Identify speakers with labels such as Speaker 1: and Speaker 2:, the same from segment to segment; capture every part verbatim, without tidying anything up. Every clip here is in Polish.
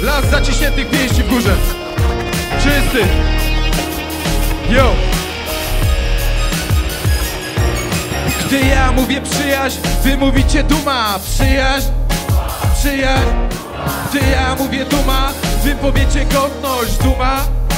Speaker 1: Las zaciśniętych pięści w górze. Czysty. Yo. Gdy ja mówię przyjaźń, wy mówicie duma. Przyjaźń, przyjaźń. Gdy ja mówię duma, wy powiecie godność. Duma,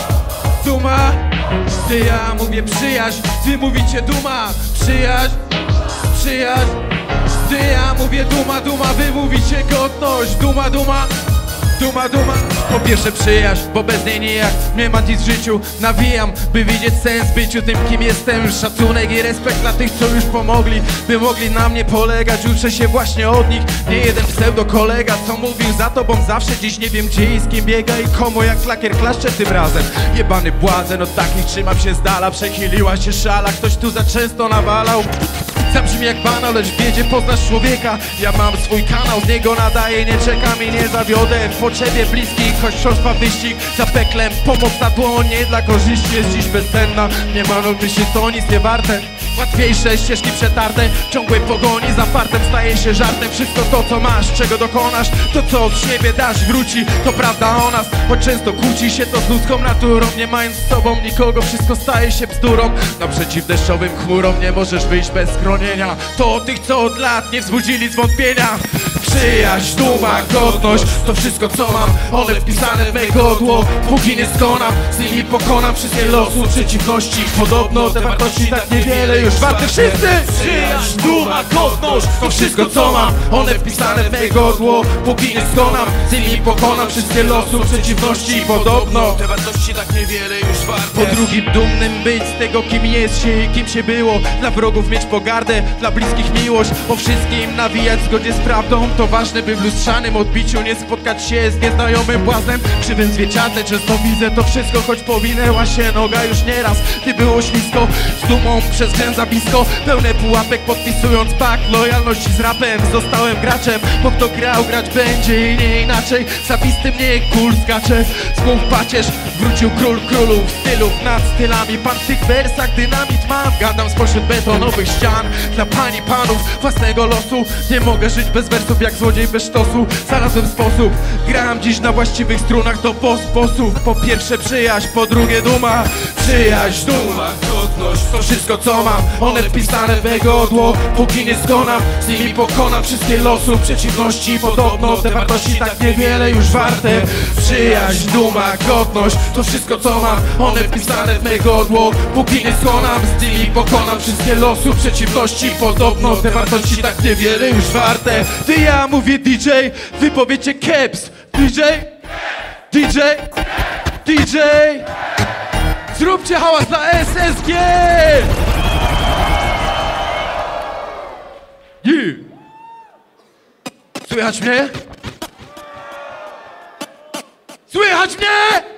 Speaker 1: duma. Gdy ja mówię przyjaźń, wy mówicie duma. Przyjaźń, przyjaźń. Gdy ja mówię duma, duma, wy mówicie godność. Duma, duma. Duma, duma. Po pierwsze przyjaźń, bo bez niej nijak nie ma nic w życiu. Nawijam, by widzieć sens byciu tym, kim jestem. Szacunek i respekt dla tych, co już pomogli, by mogli na mnie polegać. Uczę się właśnie od nich. Nie jeden pseudo kolega, co mówił za tobą zawsze. Dziś nie wiem gdzie i z kim biega i komu jak klakier klaszcze tym razem. Jebany błazen, od takich trzymam się z dala. Przechyliła się szala, ktoś tu za często nawalał. Zabrzmi jak banał, lecz w biedzie poznasz człowieka. Ja mam swój kanał, z niego nadaję, nie czekam i nie zawiodę. W potrzebie bliskich, choć wciąż trwa wyścig za peklem. Pomoc na dłoń, nie dla korzyści jest dziś bezcenna. Nie ma myśli, to nic nie warte. Łatwiejsze ścieżki przetarte, w ciągłej pogoni za fartem staje się żartem. Wszystko to co masz, czego dokonasz, to co od siebie dasz wróci. To prawda o nas, choć często kłóci się to z ludzką naturą. Nie mając z sobą nikogo, wszystko staje się bzdurą. Naprzeciw deszczowym chmurom nie możesz wyjść bez schronienia. To o tych, co od lat nie wzbudzili zwątpienia. Przyjaźń, duma, godność, to wszystko co mam. One wpisane w me godło, póki nie skonam. Z nimi pokonam wszystkie losu, przeciwności. Podobno te wartości tak niewiele już warte. Wszyscy! Przyjaźń, duma, godność, to wszystko co mam. One wpisane w me godło, póki nie skonam. Z nimi pokonam wszystkie losu, przeciwności. Podobno te wartości tak niewiele już warte. Po drugim dumnym być z tego, kim jest się i kim się było. Dla wrogów mieć pogardę, dla bliskich miłość. Po wszystkim nawijać w zgodzie z prawdą. To ważne, by w lustrzanym odbiciu nie spotkać się z nieznajomym błaznem. Krzywym zwieciadle często widzę to wszystko, choć powinęła się noga już nieraz, gdy było ślisko. Z dumą przez grzęza blisko, pełne pułapek podpisując pakt lojalności z rapem. Zostałem graczem, bo kto grał, grać będzie i nie inaczej. Zapisty mnie kul skacze, znów pacierz. Wrócił król królów, stylów nad stylami. Pan w tych wersach dynamit mam. Gadam spośród betonowych ścian dla pań i panów własnego losu. Nie mogę żyć bez wersów jak złodziej bez sztosu. Znalazłem sposób, gram dziś na właściwych strunach. To po sposób, po pierwsze przyjaźń, po drugie duma. Przyjaźń, duma, godność, to wszystko co mam. One wpisane w me godło, póki nie skonam. Z nimi pokonam wszystkie losu, przeciwności. Podobno te wartości tak niewiele już warte. Przyjaźń, duma, godność, to wszystko co mam. One wpisane w me godło, póki nie skonam. Z nimi pokonam wszystkie losu, przeciwności. Podobno te wartości tak niewiele już warte. Gdy ja mówię D J, wy powiecie caps. D J, D J, D J. Zróbcie hałas dla S S G! Yeah. Słychać mnie? Słychać mnie?